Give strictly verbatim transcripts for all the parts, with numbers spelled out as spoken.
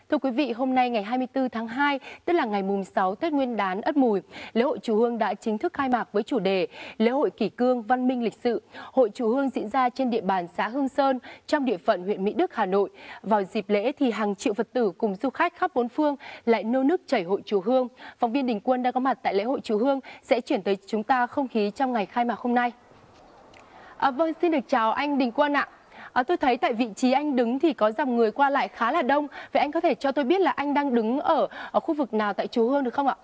Thưa quý vị, hôm nay ngày hai mươi tư tháng hai, tức là ngày mùng sáu Tết Nguyên đán Ất Mùi, lễ hội chùa Hương đã chính thức khai mạc với chủ đề Lễ hội kỷ cương văn minh lịch sự. Hội chùa Hương diễn ra trên địa bàn xã Hương Sơn, trong địa phận huyện Mỹ Đức, Hà Nội. Vào dịp lễ thì hàng triệu Phật tử cùng du khách khắp bốn phương lại nô nức chảy hội chùa Hương. Phóng viên Đình Quân đang có mặt tại lễ hội chùa Hương sẽ chuyển tới chúng ta không khí trong ngày khai mạc hôm nay. À, vâng, xin được chào anh Đình Quân ạ. À, tôi thấy tại vị trí anh đứng thì có dòng người qua lại khá là đông. Vậy anh có thể cho tôi biết là anh đang đứng ở, ở khu vực nào tại chùa Hương được không ạ?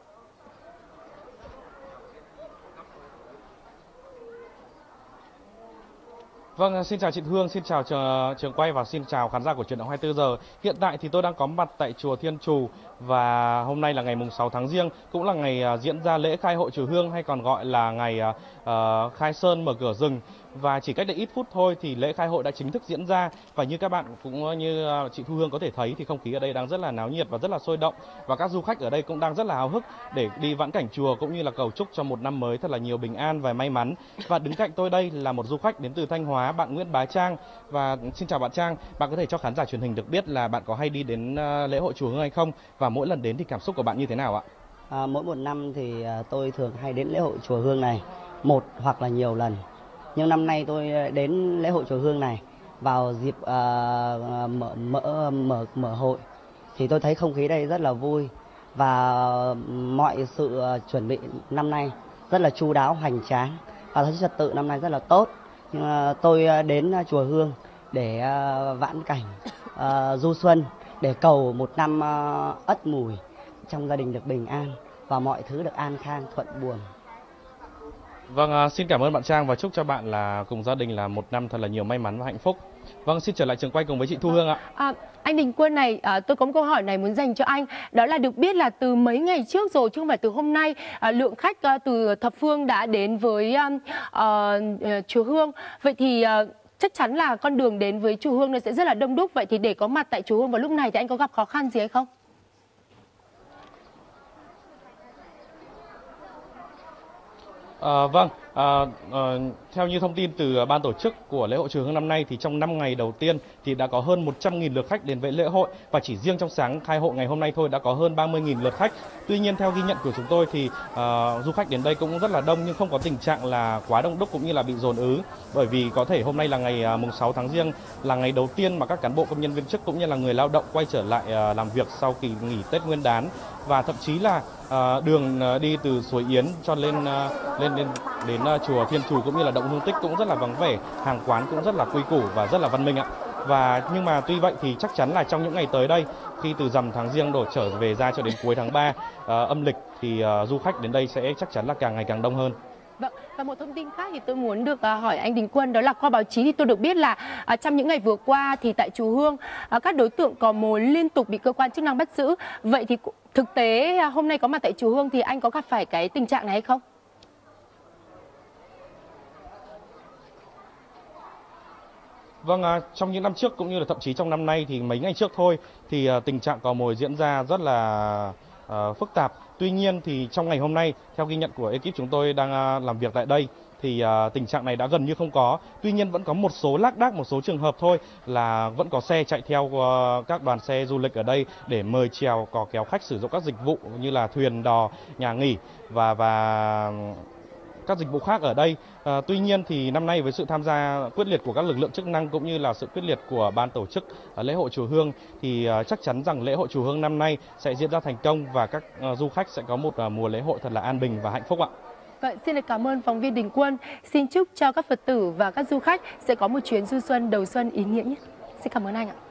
Vâng, xin chào chị Hương, xin chào trường quay và xin chào khán giả của Chuyển động hai mươi tư giờ. Hiện tại thì tôi đang có mặt tại chùa Thiên Trù và hôm nay là ngày mùng sáu tháng Giêng, cũng là ngày diễn ra lễ khai hội chùa Hương hay còn gọi là ngày uh, khai sơn mở cửa rừng. Và chỉ cách đây ít phút thôi thì lễ khai hội đã chính thức diễn ra, và như các bạn cũng như chị Thu Hương có thể thấy thì không khí ở đây đang rất là náo nhiệt và rất là sôi động, và các du khách ở đây cũng đang rất là háo hức để đi vãn cảnh chùa cũng như là cầu chúc cho một năm mới thật là nhiều bình an và may mắn. Và đứng cạnh tôi đây là một du khách đến từ Thanh Hóa, bạn Nguyễn Bá Trang. Và xin chào bạn Trang, bạn có thể cho khán giả truyền hình được biết là bạn có hay đi đến lễ hội chùa Hương hay không, và mỗi lần đến thì cảm xúc của bạn như thế nào ạ? À, mỗi một năm thì tôi thường hay đến lễ hội chùa Hương này một hoặc là nhiều lần. Nhưng năm nay tôi đến lễ hội chùa Hương này vào dịp uh, mở, mở mở mở hội thì tôi thấy không khí đây rất là vui, và mọi sự chuẩn bị năm nay rất là chu đáo hoành tráng, và thấy trật tự năm nay rất là tốt. Nhưng uh, tôi đến chùa Hương để uh, vãn cảnh uh, du xuân, để cầu một năm uh, Ất Mùi trong gia đình được bình an và mọi thứ được an khang thuận buồm. Vâng, xin cảm ơn bạn Trang và chúc cho bạn là cùng gia đình là một năm thật là nhiều may mắn và hạnh phúc. Vâng, xin trở lại trường quay cùng với chị Thu Hương ạ. À, anh Đình Quân này, à, tôi có một câu hỏi này muốn dành cho anh. Đó là được biết là từ mấy ngày trước rồi, chứ không phải từ hôm nay, à, lượng khách à, từ thập phương đã đến với à, à, chùa Hương. Vậy thì à, chắc chắn là con đường đến với chùa Hương nó sẽ rất là đông đúc. Vậy thì để có mặt tại chùa Hương vào lúc này thì anh có gặp khó khăn gì hay không? À, vâng, à, à, theo như thông tin từ ban tổ chức của lễ hội chùa Hương năm nay thì trong năm ngày đầu tiên thì đã có hơn một trăm nghìn lượt khách đến với lễ hội, và chỉ riêng trong sáng khai hội ngày hôm nay thôi đã có hơn ba mươi nghìn lượt khách. Tuy nhiên theo ghi nhận của chúng tôi thì à, du khách đến đây cũng rất là đông, nhưng không có tình trạng là quá đông đúc cũng như là bị dồn ứ, bởi vì có thể hôm nay là ngày à, mùng sáu tháng Giêng, là ngày đầu tiên mà các cán bộ công nhân viên chức cũng như là người lao động quay trở lại à, làm việc sau kỳ nghỉ Tết Nguyên đán, và thậm chí là à, đường à, đi từ Suối Yến cho lên à, lên đến, đến uh, chùa Thiên Trù cũng như là động Hương Tích cũng rất là vắng vẻ, hàng quán cũng rất là quy củ và rất là văn minh ạ. Và nhưng mà tuy vậy thì chắc chắn là trong những ngày tới đây, khi từ rằm tháng Giêng đổ trở về ra cho đến cuối tháng ba uh, âm lịch thì uh, du khách đến đây sẽ chắc chắn là càng ngày càng đông hơn. Vâng, và một thông tin khác thì tôi muốn được uh, hỏi anh Đình Quân, đó là qua báo chí thì tôi được biết là uh, trong những ngày vừa qua thì tại chùa Hương uh, các đối tượng cò mồi liên tục bị cơ quan chức năng bắt giữ. Vậy thì thực tế uh, hôm nay có mặt tại chùa Hương thì anh có gặp phải cái tình trạng này hay không? Vâng, à, trong những năm trước cũng như là thậm chí trong năm nay thì mấy ngày trước thôi thì à, tình trạng cò mồi diễn ra rất là à, phức tạp. Tuy nhiên thì trong ngày hôm nay, theo ghi nhận của ekip chúng tôi đang à, làm việc tại đây, thì à, tình trạng này đã gần như không có. Tuy nhiên vẫn có một số lác đác, một số trường hợp thôi là vẫn có xe chạy theo uh, các đoàn xe du lịch ở đây để mời chèo cò kéo khách sử dụng các dịch vụ như là thuyền đò, nhà nghỉ và và các dịch vụ khác ở đây. À, tuy nhiên thì năm nay với sự tham gia quyết liệt của các lực lượng chức năng cũng như là sự quyết liệt của ban tổ chức uh, lễ hội chùa Hương thì uh, chắc chắn rằng lễ hội chùa Hương năm nay sẽ diễn ra thành công, và các uh, du khách sẽ có một uh, mùa lễ hội thật là an bình và hạnh phúc ạ. Vậy xin được cảm ơn phóng viên Đình Quân. Xin chúc cho các Phật tử và các du khách sẽ có một chuyến du xuân đầu xuân ý nghĩa nhé. Xin cảm ơn anh ạ.